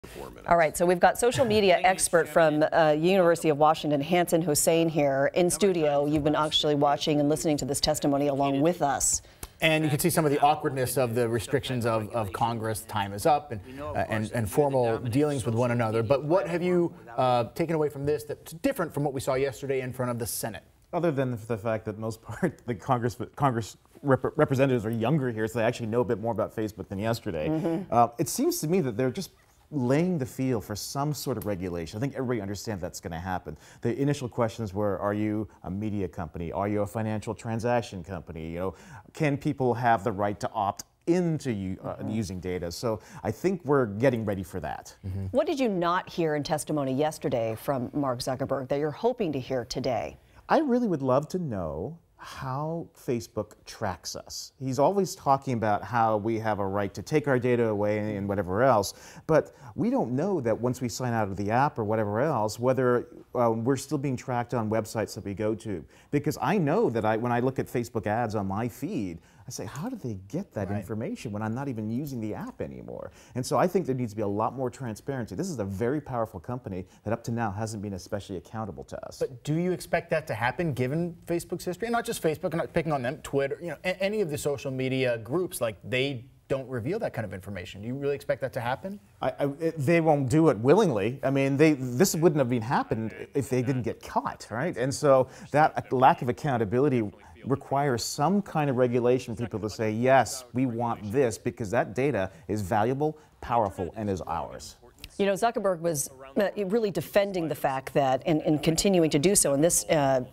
All right, so we've got social media expert from University of Washington, Hanson Hossein, here in studio. You've been actually watching and listening to this testimony along with us. And you can see some of the awkwardness of the restrictions of Congress. Time is up, and formal dealings with one another. But what have you taken away from this that's different from what we saw yesterday in front of the Senate? Other than the fact that most part the Congress representatives are younger here, so they actually know a bit more about Facebook than yesterday. It seems to me that they're just laying the field for some sort of regulation. I think everybody understands that's going to happen. The initial questions were, are you a media company? Are you a financial transaction company? You know, can people have the right to opt into using data? So I think we're getting ready for that. What did you not hear in testimony yesterday from Mark Zuckerberg that you're hoping to hear today? I really would love to know how Facebook tracks us. He's always talking about how we have a right to take our data away and whatever else, but we don't know that once we sign out of the app or whatever else, whether we're still being tracked on websites that we go to. Because I know that when I look at Facebook ads on my feed, I say, how do they get that information when I'm not even using the app anymore? And so I think there needs to be a lot more transparency. This is a very powerful company that up to now hasn't been especially accountable to us. But do you expect that to happen given Facebook's history? And not just Facebook, I'm not picking on them, Twitter, you know, any of the social media groups, like they don't reveal that kind of information. Do you really expect that to happen? They won't do it willingly. I mean, this wouldn't have been happened if they didn't get caught, right? And so that lack of accountability requires some kind of regulation for people to say, yes, we want this because that data is valuable, powerful, and is ours. You know, Zuckerberg was really defending the fact that, and continuing to do so in this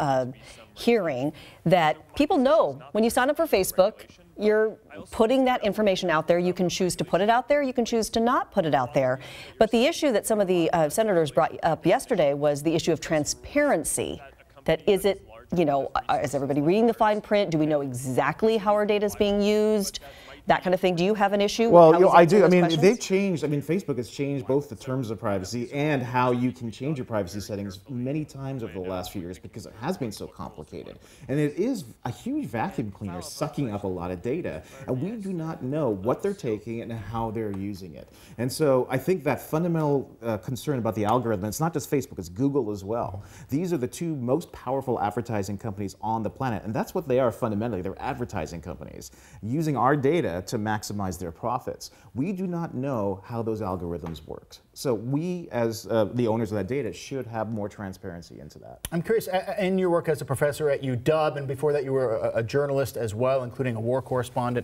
hearing, that people know when you sign up for Facebook, you're putting that information out there. You can choose to put it out there. You can choose to not put it out there. But the issue that some of the senators brought up yesterday was the issue of transparency. That is it, you know, is everybody reading the fine print? Do we know exactly how our data is being used? That kind of thing. Do you have an issue? Well, you know, I do. I mean, they've changed. I mean, Facebook has changed both the terms of privacy and how you can change your privacy settings many times over the last few years because it has been so complicated. And it is a huge vacuum cleaner sucking up a lot of data. And we do not know what they're taking and how they're using it. And so I think that fundamental concern about the algorithm, it's not just Facebook, it's Google as well. These are the two most powerful advertising companies on the planet. And that's what they are fundamentally. They're advertising companies using our data to maximize their profits. We do not know how those algorithms work. So we, as the owners of that data, should have more transparency into that. I'm curious, in your work as a professor at UW, and before that you were a journalist as well, including a war correspondent,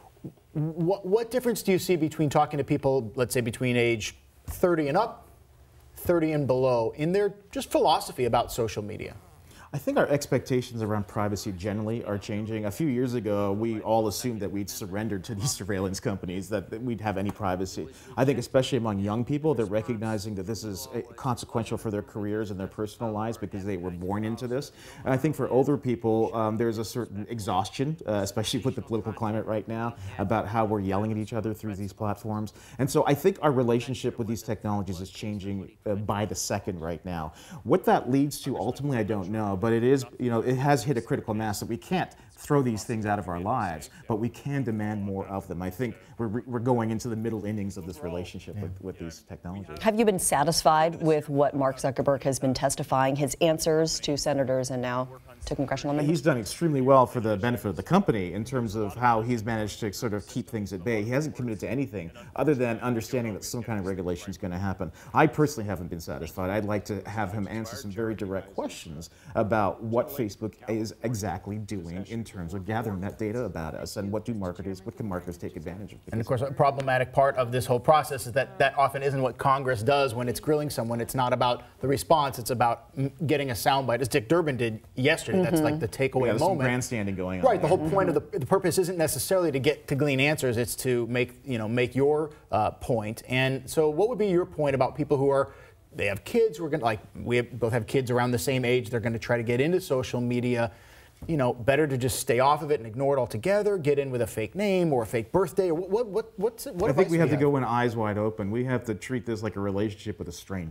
what difference do you see between talking to people, let's say between age 30 and up, 30 and below, in their just philosophy about social media? I think our expectations around privacy generally are changing. A few years ago, we all assumed that we'd surrendered to these surveillance companies, that we'd have any privacy. I think especially among young people, they're recognizing that this is consequential for their careers and their personal lives because they were born into this. And I think for older people, there's a certain exhaustion, especially with the political climate right now, about how we're yelling at each other through these platforms. And so I think our relationship with these technologies is changing by the second right now. What that leads to ultimately, I don't know. But it is, you know, it has hit a critical mass that we can't throw these things out of our lives, but we can demand more of them. I think we're going into the middle innings of this relationship with these technologies. Have you been satisfied with what Mark Zuckerberg has been testifying, his answers to senators and now to congressional members? He's done extremely well for the benefit of the company in terms of how he's managed to sort of keep things at bay. He hasn't committed to anything other than understanding that some kind of regulation is going to happen. I personally haven't been satisfied. I'd like to have him answer some very direct questions about what Facebook is exactly doing in terms of gathering that data about us and what can marketers take advantage of. And of course, a problematic part of this whole process is that that often isn't what Congress does when it's grilling someone. It's not about the response, it's about getting a soundbite, as Dick Durbin did yesterday. That's like the takeaway moment. There's some grandstanding going on. Right, the whole point of the purpose isn't necessarily to glean answers, it's to make your point. And so what would be your point about people who they have kids who are going to, we both have kids around the same age, they're going to try to get into social media. You know, better to just stay off of it and ignore it altogether, get in with a fake name or a fake birthday, or what I think we have to go in eyes wide open. We have to treat this like a relationship with a stranger.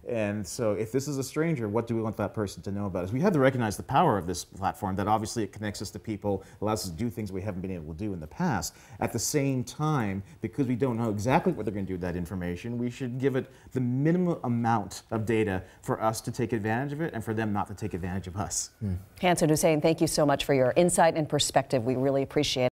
And so if this is a stranger, what do we want that person to know about us? We have to recognize the power of this platform, that obviously it connects us to people, allows us to do things we haven't been able to do in the past. At the same time, because we don't know exactly what they're going to do with that information, we should give it the minimum amount of data for us to take advantage of it and for them not to take advantage of us. Hansen Hussein, thank you so much for your insight and perspective. We really appreciate it.